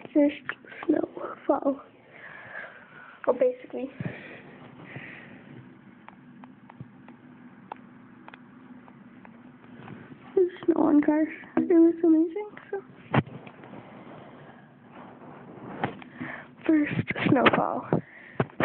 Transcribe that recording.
First snowfall. Well, basically. There's snow on cars. It was amazing. So. First snowfall.